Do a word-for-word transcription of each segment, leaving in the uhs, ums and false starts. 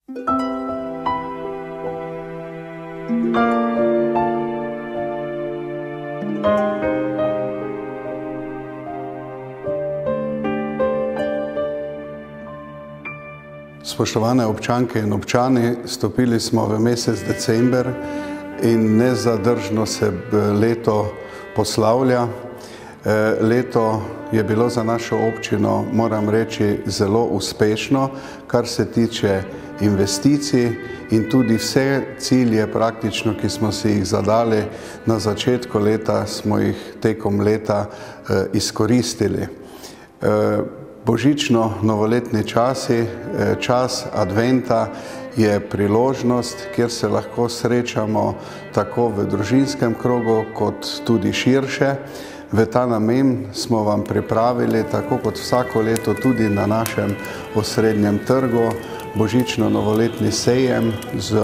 Spoštovane občanke in občani, stopili smo v mesec december in nezadržno se leto poslavlja. Leto je bilo za našo občino, moram reči, zelo uspešno, kar se tiče investicij, in tudi vse cilje praktično, ki smo si jih zadali na začetku leta, smo jih tekom leta izkoristili. Božično-novoletni časi, čas adventa je priložnost, kjer se lahko srečamo tako v družinskem krogu, kot tudi širše. V ta namen smo vam pripravili, tako kot vsako leto, tudi na našem osrednjem trgu, božično-novoletni sejem z,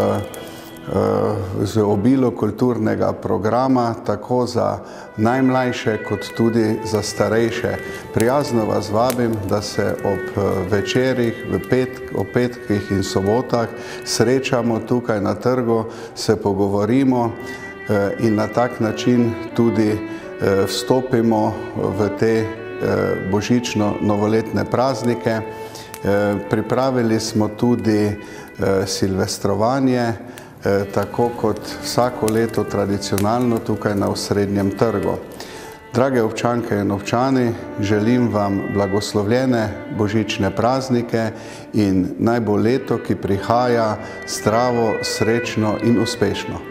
z obilo kulturnega programa, tako za najmlajše, kot tudi za starejše. Prijazno vas vabim, da se ob večerih, v petk, ob petkih in sobotah srečamo tukaj na trgu, se pogovorimo in na tak način tudi vstopimo v te božično-novoletne praznike. Pripravili smo tudi silvestrovanje, tako kot vsako leto tradicionalno tukaj na osrednjem trgu. Drage občanke in občani, želim vam blagoslovljene božične praznike in naj bo leto, ki prihaja, zdravo, srečno in uspešno.